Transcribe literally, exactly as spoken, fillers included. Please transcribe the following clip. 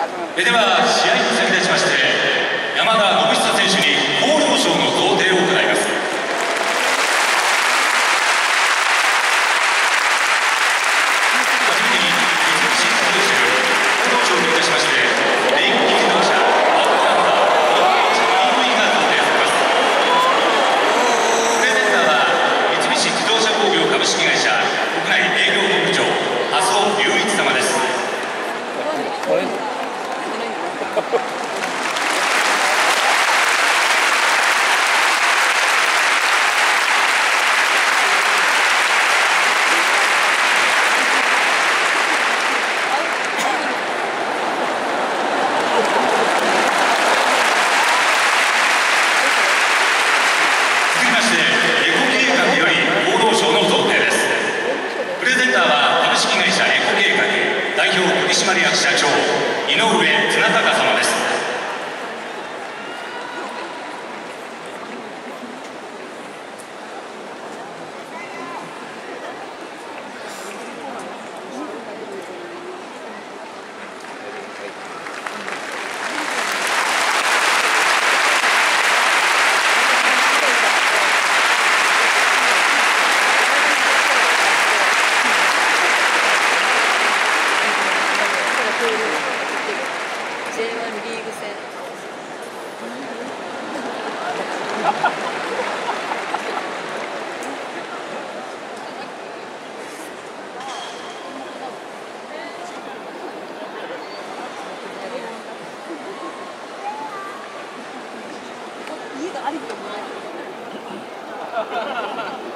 では試合に先立ちまして山田信久選手に厚労省の贈呈を行います。はじめに三菱自動車より厚労省といたしまして電気自動車アップランダー イーブイ が贈呈されます。プレゼンターは三菱自動車工業株式会社国内営業本部長麻生隆一様です。続きましてエコ計画より厚労省の贈呈です。プレゼンターは株式会社エコ計画代表取締役社長井上綱隆様です。 ジェイワン リーグ戦家がありと思う